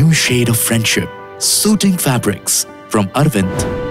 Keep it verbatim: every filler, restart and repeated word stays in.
new shade of friendship. Suiting fabrics from Arvind.